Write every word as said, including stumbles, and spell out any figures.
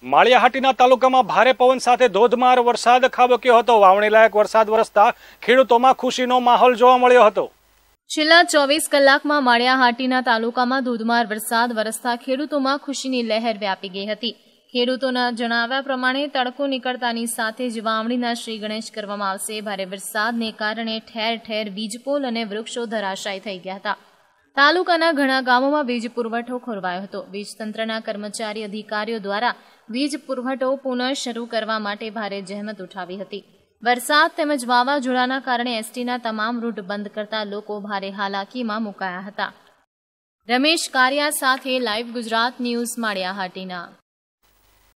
માળિયાહાટીના તાલુકામાં ભારે પવન સાથે ધોધમાર વરસાદ ખાબક્યો હતો। વાવણી લાયક વરસાદ વરસતા ખેડૂતોમાં ખુશીનો માહોલ જોવા મળ્યો હતો। છેલ્લા ચોવીસ કલાકમાં માળિયાહાટીના તાલુકામાં ધોધમાર વરસાદ વરસતા ખેડૂતોમાં ખુશીની લહેર વ્યાપી ગઈ હતી। ખેડૂતોના જણાવ્યા પ્રમાણે તડકો નીકળતાની સાથે જ વાવણીના શ્રી ગણેશ કરવામાં આવશે। ભારે વરસાદને કારણે ઠેર ઠેર વીજપોલ અને વૃક્ષો ધરાશાયી થઈ ગયા હતા। તાલુકાના ઘણા ગામોમાં વીજ પુરવઠો ખોરવાયો હતો। વીજ તંત્રના કર્મચારી અધિકારીઓ દ્વારા વીજ પુરવઠો પુનઃ શરૂ કરવા માટે ભારે જહેમત ઉઠાવી હતી। વરસાદ તેમજ વાવાઝોડાના કારણે એસટીના તમામ રૂટ બંધ કરતા લોકો ભારે હાલાકીમાં મુકાયા હતા। રમેશ કારિયા સાથે લાઈવ ગુજરાત ન્યૂઝ માળિયાહાટીના।